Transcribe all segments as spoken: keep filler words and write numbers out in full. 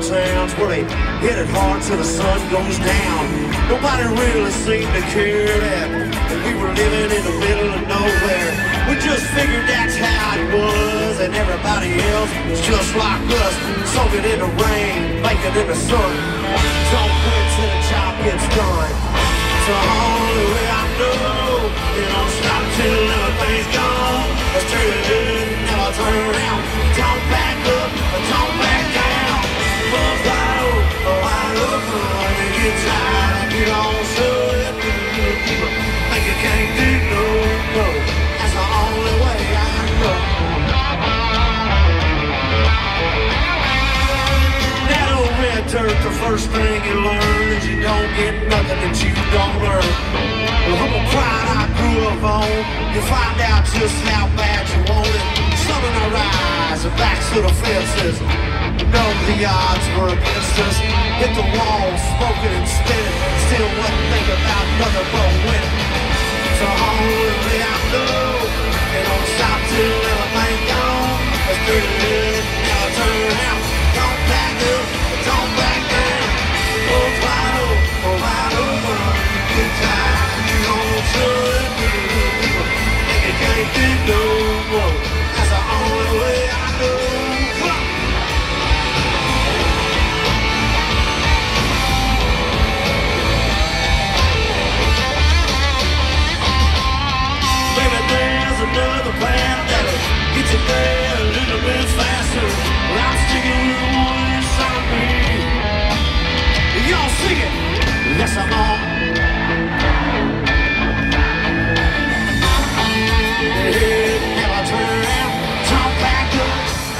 towns where they hit it hard till the sun goes down. Nobody really seemed to care that we were living in the middle of nowhere. We just figured that's how it was, and everybody else was just like us, soaking in the rain, baking in the sun. Don't quit till the job gets done. It's the only way I know. You don't stop till everything's gone. Let's turn it in, never turn around. Don't back up, don't back down. Full throttle, wide open. When you get tired, you don't show it. Think you can't do no, no. That's the only way I know. That old red dirt, the first thing you learn is you don't get nothing that you don't learn. The humble pride I grew up on, you find out just how bad you want it. Sun in our eyes and backs to the fences. Know the odds were against us. Hit the wall, smoking and spinning. Still wasn't thinking about nothing but winning. So only way I know. They don't stop till everything's gone. Let's do it, never turn around. Don't back up, don't back down. Full throttle, wide open. Good time, you don't show it to the little people. And you can't do no more. That's the only way I know. Maybe there's another plan that'll get you there a little bit faster. But I'm sticking with the one inside me. Y'all sing it. Yes, I'm on. Head never turn around, don't back up.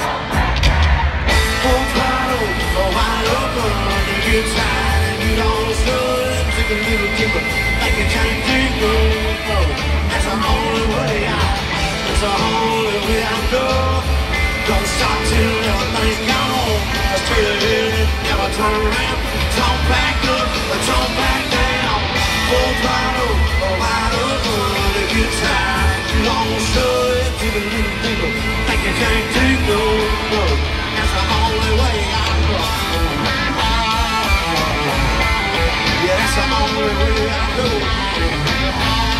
Full throttle, wide open. You get tired and you don't show it. Take a little deeper, like you can't dig no more. That's the only way I, that's the only way I go. Don't stop till everything's gone. Let's turn it in, never turn around. Don't back up, don't back down. Full throttle, wide open. If you're tired, you don't show it to the little people. Think you can't take no more. That's the only way I know. Yeah, that's the only way I know.